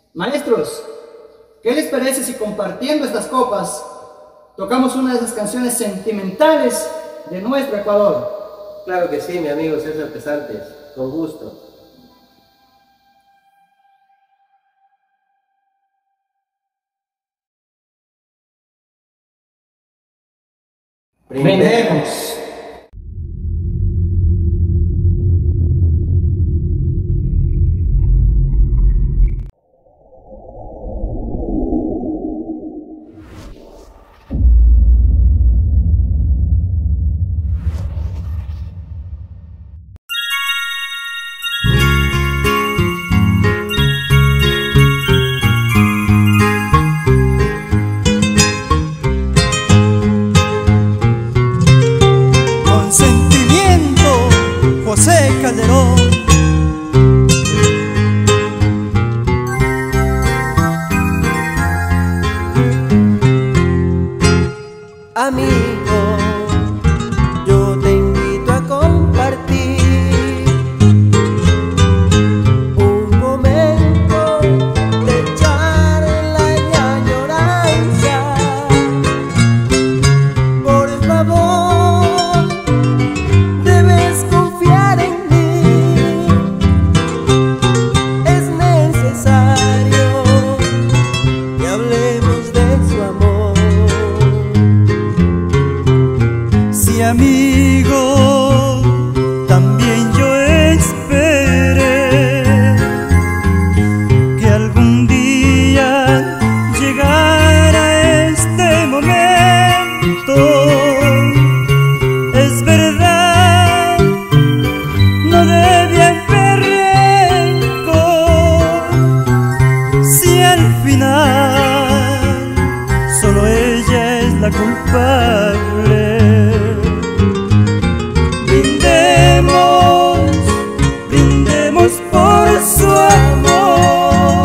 Maestros, ¿qué les parece si compartiendo estas copas tocamos una de esas canciones sentimentales de nuestro Ecuador? Claro que sí, mi amigo César Pesantes, con gusto. Brindemos. José Calderón. Amigo, yo te invito a compartir un momento de charla y añoranza. Por favor, debes confiar en mí. Es necesario que hablemos de su amor. Sí, amigo, también yo esperé que algún día llegara este momento. Es verdad, no debía haber rencor, si al final solo ella es la culpable. Brindemos por su amor,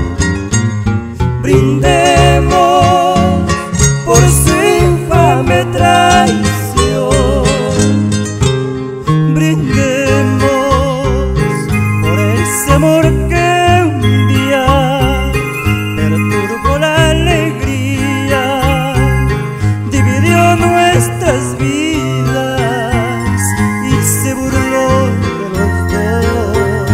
brindemos por su infame traición, brindemos por ese amor que un día perturbó la alegría, dividió nuestras vidas y se burló de los dos.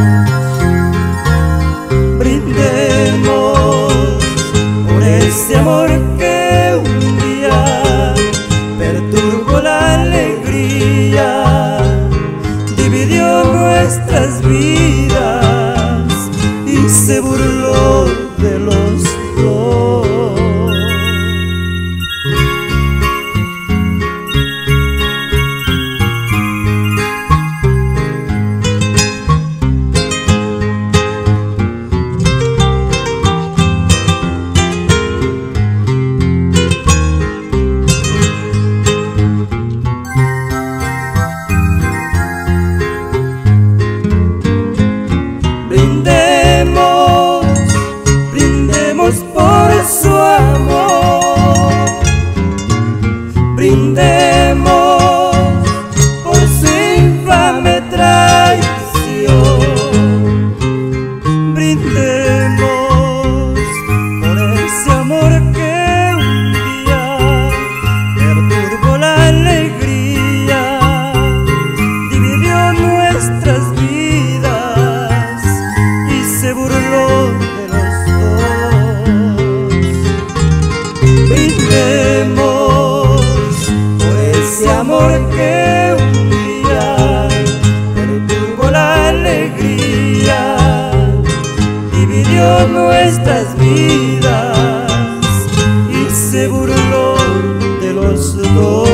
Brindemos por ese amor que un día perturbó la alegría, dividió nuestras vidas y se burló de los dos. Brindemos por su amor, brindemos por su infame traición, brindemos por ese amor que un día perturbó la alegría, dividió nuestras vidas y se burló de los dos. Brindemos por ese amor que un día perturbó la alegría, dividió nuestras vidas y se burló de los dos.